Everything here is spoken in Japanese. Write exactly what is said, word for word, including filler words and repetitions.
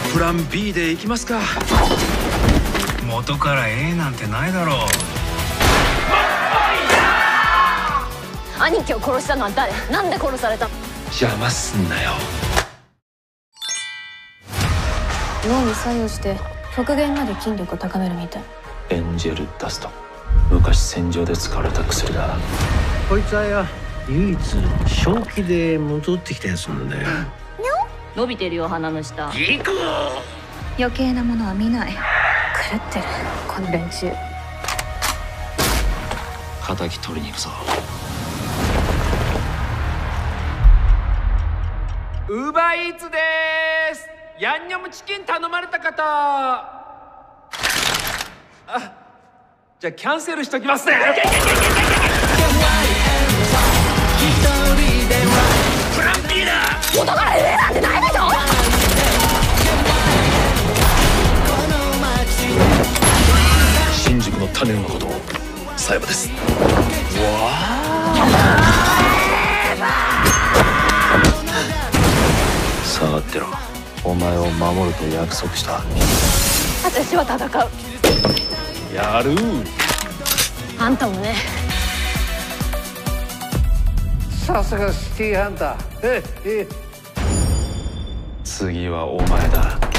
プラン ビー でいきますか。 元から A なんてないだろう。 兄貴を殺したのは誰？なんで殺されたの？ 邪魔すんなよ。 脳に作用して極限まで筋力を高めるみたい。 エンジェルダスト、昔戦場で使われた薬だ。 こいつはや唯一正気で戻ってきたやつなんだよ。 伸びてるよ鼻の下。 余計なものは見ない。狂ってるこの連中。 敵取りに行くぞ。 ウーバーイーツでーす。ヤンニョムチキン頼まれた方。あ、じゃあキャンセルしときますね。プラン ビー だ。 元から A なんてないでしょ。 新宿の種のことをさやばです。わあ、下がってろ。お前を守ると約束した。 私は戦う。 やる。 あんたもね。 さすがシティーハンター。ええ。 次はお前だ。